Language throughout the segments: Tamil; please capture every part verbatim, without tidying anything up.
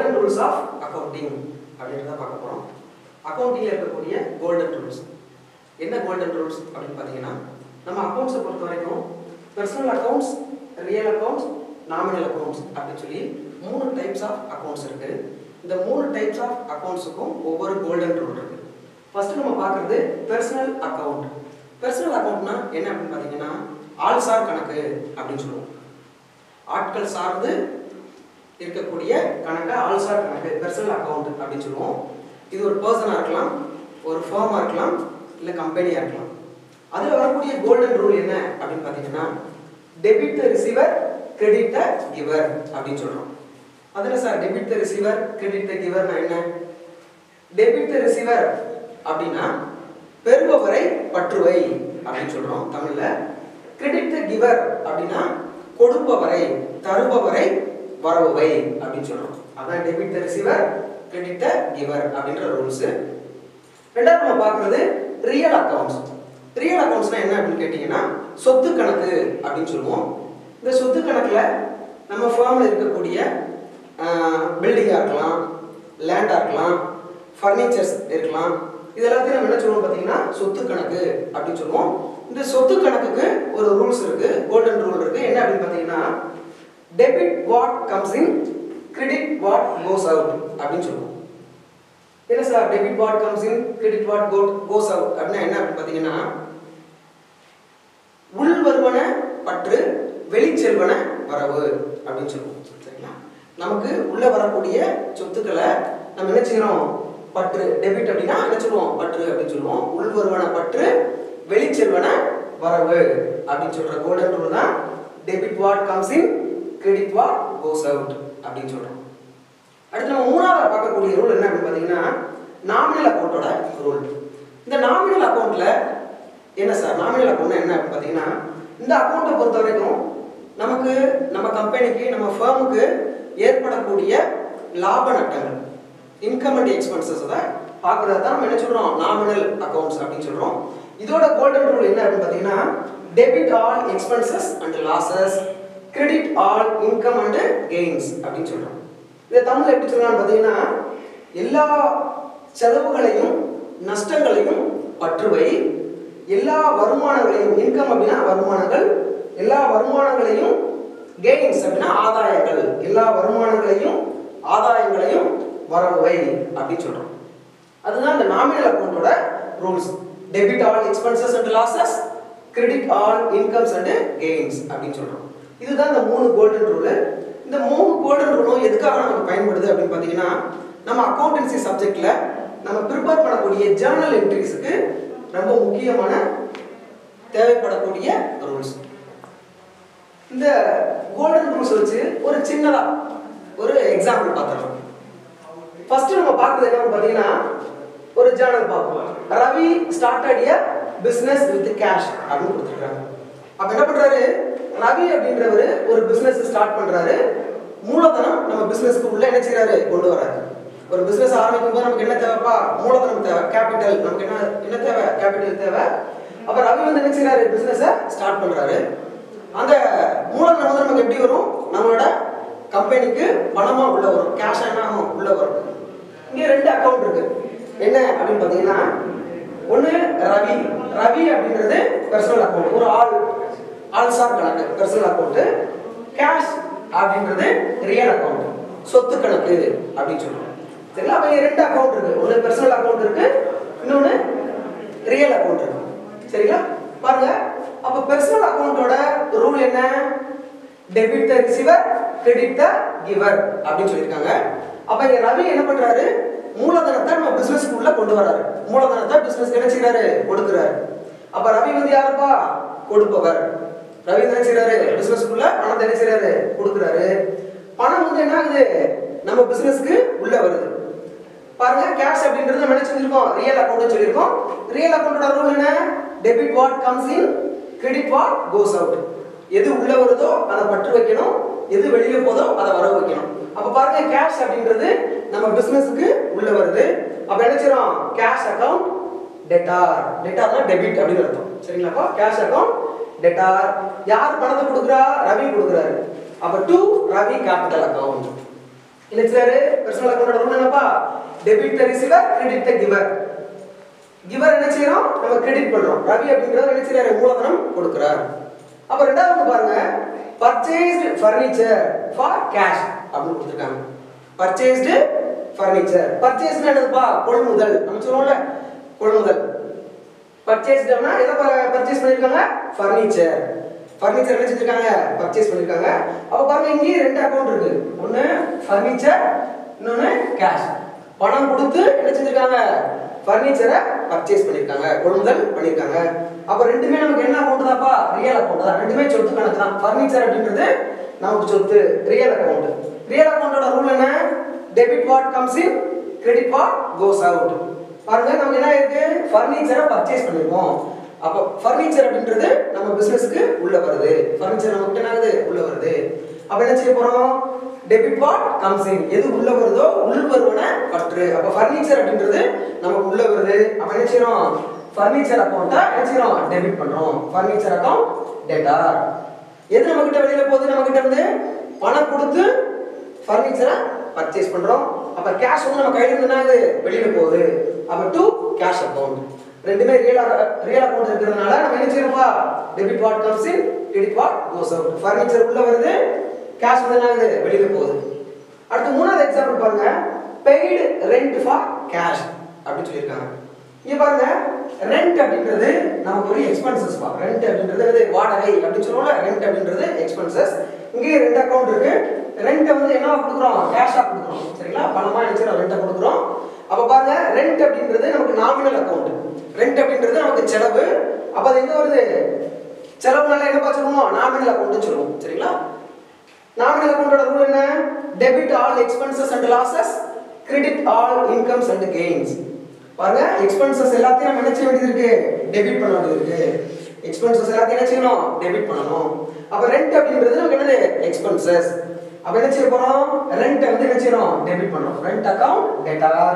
golden rules of accounting அப்படின்றத பார்க்க போறோம். அக்கவுண்டிங்ல இருக்கக்கூடிய golden rules. என்ன golden rules அப்படினு பாத்தீங்கன்னா நம்ம அக்கவுண்ட்ஸ் பொறுத்த வரைக்கும் personal accounts, real accounts, nominal accounts அப்படி சொல்லி மூணு டைப்ஸ் ஆஃப் அக்கவுண்ட்ஸ் இருக்கு. இந்த மூணு டைப்ஸ் ஆஃப் அக்கவுண்ட்ஸ்க்கும் ஒவ்வொரு golden rule இருக்கு. ஃபர்ஸ்ட் நம்ம பார்க்கிறது personal account. personal accountனா என்ன அப்படினு பாத்தீங்கன்னா ஆள் சார் கணக்கு அப்படினு சொல்லுவோம். ஆட்கள் சார்ந்து இருக்கக்கூடிய கணக்கு ஆள் சார் கணக்கு personal account அப்படினு சொல்லுவோம். இது ஒரு பர்சனா இருக்கலாம், ஒரு ஃபர்மா இருக்கலாம், இல்ல கம்பெனியா இருக்கலாம். அதுல வரக்கூடிய கோல்டன் ரூல் என்ன அப்படினு பாத்தீங்கன்னா debit the receiver, credit the giver அப்படினு சொல்றோம். அதுல sir debit the receiver, credit the கிவர்னா என்ன? டெபிட் தி ரிசீவர் அப்படினா பெறுபவரை பற்றுவை அப்படினு சொல்றோம் தமிழ்ல. கிரெடிட் தி கிவர் அப்படினா கொடுப்பவரை தருபவரை வரவுவை அப்படினு சொல்றோம். அதான் debit the receiver, credit the giver அப்படிங்கற ரூல்ஸ். ரெண்டாவது நம்ம பார்க்கிறது ரியல் அக்கவுண்ட்ஸ். ரியல் அக்கவுண்ட்ஸ்னா என்ன அப்படினு கேட்டிங்கனா சொத்து கணக்கு அப்படினு சொல்லுவோம். இந்த சொத்து கணக்குல நம்ம ஃபார்ம்ல இருக்கக்கூடிய பில்டிங்கா இருக்கலாம், லேண்டா இருக்கலாம், ஃபர்னிச்சர்ஸ் இருக்கலாம். இது எல்லாத்தையும் நம்ம என்ன சொல்லுவோம் பாத்தீங்கன்னா சொத்து கணக்கு அப்படினு சொல்லுவோம். இந்த சொத்து கணக்குக்கு ஒரு ரூல்ஸ் இருக்கு, கோல்டன் ரூல் இருக்கு. என்ன அப்படினு பாத்தீங்கன்னா debit what comes in, credit what goes out அப்படினு சொல்லுவோம். என்ன sir debit what comes in, credit what goes out அப்படினா என்ன அப்படினு பாத்தீங்கன்னா உள் வருவன பற்று, வெளி செல்வன வரவு அப்படினு சொல்லுவோம். சரிங்களா? நமக்கு உள்ள வரக்கூடிய சொத்துக்களை நம்ம என்ன செய்றோம்? பற்று, டெபிட் அப்படினா என்ன சொல்லுவோம்? பற்று அப்படினு சொல்லுவோம். உள் வருவன பற்று, வெளி செல்வன வரவு அப்படினு சொல்ற கோல்டன் ரூல் தான் debit what comes in, credit what goes out அப்படினு சொல்றோம். அடுத்து நம்ம மூணாவது பார்க்கக்கூடிய ரூல் என்ன அப்படினு பாத்தீங்கன்னா நாமினல் அக்கவுண்டோட ரூல். இந்த நாமினல் அக்கவுண்ட்ல என்ன சார்? நாமினல் அக்கவுண்ட் என்ன அப்படினு பாத்தீங்கன்னா இந்த அக்கவுண்ட்டை பொறுத்த வரைக்கும் நமக்கு நம்ம கம்பெனிக்கு நம்ம ஃபர்முக்கு ஏற்படக்கூடிய லாப நட்டங்கள், இன்கம் அண்ட் எக்ஸ்பென்சஸ் அத பார்க்கறத தான் நம்ம என்ன சொல்றோம்? நாமினல் அக்கவுண்ட்ஸ் அப்படினு சொல்றோம். இதோட கோல்டன் ரூல் என்ன அப்படினு பாத்தீங்கன்னா debit all expenses and losses, credit all income and gains அப்படினு சொல்றோம். இத தமிழ்ல எப்படி சொல்லலாம்னு பாத்தீங்கன்னா எல்லா செலவுகளையும் நஷ்டங்களையும் பற்றுவை, எல்லா வருமானங்களையும், இன்கம் அப்படினா வருமானங்கள், எல்லா வருமானங்களையும் gains அப்படினா ஆதாயங்கள், எல்லா வருமானங்களையும் ஆதாயங்களையும் வரவுவை அப்படினு சொல்றோம். அதுதான் இந்த நாமினல் அக்கவுண்டோட rules. Debit all expenses and losses, credit all incomes and gains அப்படினு சொல்றோம். இதுதான் இந்த மூணு கோல்டன் ரூல். இந்த மூணு கோல்டன் ரூலும் எதுக்காக நமக்கு பயன்படுது அப்படினு பாத்தீங்கன்னா நம்ம அக்கவுண்டன்சி சப்ஜெக்ட்ல நம்ம ப்ரிப்பேர் பண்ணக்கூடிய ஜர்னல் என்ட்ரிஸ்க்கு ரொம்ப முக்கியமான தேவைப்படக்கூடிய ரூல்ஸ். இந்த கோல்டன் ரூல்ஸ் வச்சு ஒரு சின்னதா ஒரு எக்ஸாம்பிள் பார்த்தறோம். ஃபர்ஸ்ட் நம்ம பார்க்கிறது என்னன்னு பாத்தீங்கன்னா ஒரு ஜர்னல் பார்ப்போம். Ravi started a business with cash அப்படின்னு கொடுத்திருக்காங்க. அப்ப என்ன பண்றாரு? ரவி அப்படின்றவர் ஒரு பிசினஸ் ஸ்டார்ட் பண்றாரு. மூலதனம் நம்ம பிசினஸ்க்கு உள்ள என்ன செய்றாரு? கொண்டு வராரு. ஒரு பிசினஸ் ஆரம்பிக்கும் போது நமக்கு என்ன தேவைப்பா? மூலதனம் தேவை, கேபிட்டல். நமக்கு என்ன என்ன தேவை? கேபிட்டல் தேவை. அப்ப ரவி வந்து என்ன செய்றாரு? பிசினஸ ஸ்டார்ட் பண்றாரு. அந்த மூலதனம் வந்து நமக்கு எப்படி வரும்? நம்மளோட கம்பெனிக்கு பணமா உள்ள வரும், கேஷ் என்ன ஆகும்? உள்ள வரும். இங்க ரெண்டு அக்கவுண்ட் இருக்கு. என்ன அப்படின்னு பாத்தீங்கன்னா ஒன்னு ரவி. ரவி அப்படின்றது பர்சனல் அக்கவுண்ட், ஒரு ஆள் ஆள் சார் கணக்கு பர்சனல் அக்கவுண்ட். கேஷ் அப்படின்றது ரியல் அக்கவுண்ட், சொத்து கணக்கு அப்படின்னு சொல்றோம். சரிங்களா? அப்ப ரெண்டு அக்கவுண்ட் இருக்கு. ஒன்னு பர்சனல் அக்கவுண்ட் இருக்கு, இன்னொன்னு ரியல் அக்கவுண்ட் இருக்கு. சரிங்களா? பாருங்க, அப்ப பர்சனல் அக்கவுண்டோட ரூல் என்ன? Debit the receiver, credit the giver அப்படின்னு சொல்லிருக்காங்க. அப்ப இங்க ரவி என்ன பண்றாரு? மூலதனத்தை நம்ம பிசினஸ்க்கு உள்ள கொண்டு வராரு. மூலதனத்தை பிசினஸ்க்கு என்ன செய்றாரு? கொடுக்கறாரு. அப்ப ரவி வந்து யாருப்பா? கொடுப்பவர். ரவி என்ன செய்றாரு? பிசினஸ்க்குள்ள பணத்தை என்ன செய்றாரு? கொடுக்கறாரு. பணம் வந்து என்ன ஆகுது? நம்ம பிசினஸ்க்கு உள்ள வருது. பாருங்க, கேஷ் அப்படின்றது நம்ம என்ன சொல்லிருக்கோம்? ரியல் அக்கவுண்ட் சொல்லிருக்கோம். ரியல் அக்கவுண்டோட ரூல் என்ன? Debit what comes in, credit what goes out. எது உள்ள வருதோ அதை பற்று வைக்கணும், எது வெளியில போதோ அதை வர வைக்கணும். அப்ப பாருங்க, கேஷ் அப்படின்றது நம்ம பிசினஸ்க்கு உள்ள வருது. அப்ப என்ன செய்றோம்? Cash account debtor. டெட்டார்னா டெபிட் அப்படின்னு அர்த்தம். சரிங்களாப்பா? Cash account debtor. யார் பணத்தை கொடுக்குறா? ரவி கொடுக்குறாரு. அப்ப டு ரவி கேபிட்டல் அக்கவுண்ட். என்ன செய்றாரு பர்சனல் அக்கவுண்டோட ரூல் என்னப்பா debit the receiver credit the giver giver என்ன செய்றோம் நம்ம கிரெடிட் பண்றோம் ரவி அப்படிங்கறவர் என்ன செய்றாரு மூலதனம் கொடுக்கிறார் அப்ப ரெண்டாவது பாருங்க purchased furniture for cash அப்படி கொடுத்திருக்காங்க purchased furniture purchase என்னதுப்பா கொள்முதல் நம்ம சொல்றோம்ல கொள்முதல் purchased னா எதை பர்ச்சேஸ் பண்ணிருக்காங்க furniture furniture என்ன செஞ்சிருக்காங்க பர்ச்சேஸ் பண்ணிருக்காங்க அப்ப பாருங்க இங்க ரெண்டு அக்கவுண்ட் இருக்கு ஒன்னு furniture இன்னொன்னு cash பணம் கொடுத்து என்ன செஞ்சிருக்காங்க furniture பர்ச்சேஸ் பண்ணிருக்காங்க கொள்முதல் பண்ணிருக்காங்க அப்ப ரெண்டுமே நமக்கு என்ன அக்கவுண்ட் தான்ப்பா ரியல் அக்கவுண்ட் தான் ரெண்டுமே சொத்து கணக்கு தான் furniture அப்படிங்கிறது நமக்கு சொத்து ரியல் அக்கவுண்ட் ரியல் அக்கவுண்டோட ரூல் என்ன debit what comes in credit what goes out பாருங்க நமக்கு என்ன இருக்கு furniture பர்ச்சேஸ் பண்ணிருக்கோம் அப்ப furniture அப்படிங்கிறது நம்ம பிசினஸ்க்கு உள்ள வருது furniture நமக்கு என்ன ஆகுது உள்ள வருது அப்ப என்ன செய்ய போறோம் டெபிட் வாட் கம்ஸ் இன் எது உள்ள வருதோ உள் வருவன பற்று அப்ப furniture அப்படிங்கிறது நமக்கு உள்ள வருது அப்ப என்ன செய்றோம் furniture அக்கவுண்ட என்ன செய்றோம் டெபிட் பண்றோம் furniture அக்கவுண்ட் டெட்டார் எது நம்ம கிட்ட வெளியில போகுது நம்ம கிட்ட இருந்து பணம் கொடுத்து furniture பர்ச்சேஸ் பண்றோம் அப்ப கேஷ் வந்து நம்ம கையில இருந்து என்ன ஆகுது வெளியில போகுது அப்ப டு கேஷ் அக்கவுண்ட் ரெண்டுமே ரியல் ரியல் அக்கவுண்ட் இருக்குறதுனால நம்ம என்ன செய்றோம்ப்பா debit what comes in credit what goes out furniture உள்ள வருது கேஷ் வந்து என்ன ஆகுது வெளியில போகுது அடுத்து மூணாவது எக்ஸாம்பிள் பாருங்க paid rent for cash அப்படி சொல்லிருக்காங்க இங்க பாருங்க rent அப்படிங்கிறது நமக்கு ஒரு எக்ஸ்பென்சஸ் பா rent அப்படிங்கிறது வாடகை அப்படி சொல்றோம்ல rent அப்படிங்கிறது எக்ஸ்பென்சஸ் இங்க ரெண்டு அக்கவுண்ட் இருக்கு rent வந்து என்னவா கொடுக்குறோம் கேஷா கொடுக்குறோம் சரிங்களா பணமா நினைச்சு ரெண்ட் கொடுக்குறோம் அப்ப பாருங்க rent அப்படிங்கிறது நமக்கு நாமினல் அக்கவுண்ட் rent அப்படிங்கிறது நமக்கு செலவு அப்ப அது எங்க வருது செலவுனால என்னப்பா சொல்லுவோம் நாமினல் அக்கவுண்ட் சொல்லுவோம் சரிங்களா நாமினல் அக்கவுண்டோட ரூல் என்ன debit all expenses and losses credit all incomes and gains பாருங்க எக்ஸ்பென்சஸ் எல்லாத்தையும் நம்ம என்ன செய்ய வேண்டியது இருக்கு டெபிட் பண்ண வேண்டியது இருக்கு எக்ஸ்பென்சஸ் எல்லாத்தையும் என்ன செய்யணும் டெபிட் பண்ணணும் அப்ப ரெண்ட் அப்படிங்கிறது நமக்கு என்னது எக்ஸ்பென்சஸ் அப்ப என்ன செய்ய போறோம் ரெண்ட் வந்து என்ன செய்யணும் டெபிட் பண்றோம் rent account debtor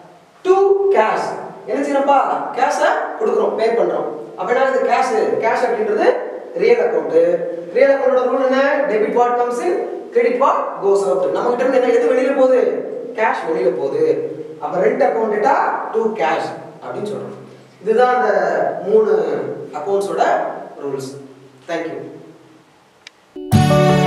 to cash என்ன செய்யணும்ப்பா கேஷ கொடுக்குறோம் பே பண்றோம் அப்ப என்ன இது கேஷ் கேஷ் அப்படிங்கிறது ரியல் அக்கவுண்ட் ரியல் அக்கவுண்டோட ரூல் என்ன debit what comes in credit what goes out நம்ம கிட்ட இருந்து என்ன எது வெளியில போகுது கேஷ் வெளியில போகுது அப்ப rent account debtor to cash அப்படினு சொல்றோம் இதுதான் அந்த மூணு அக்கவுண்ட்ஸோட ரூல்ஸ் Thank you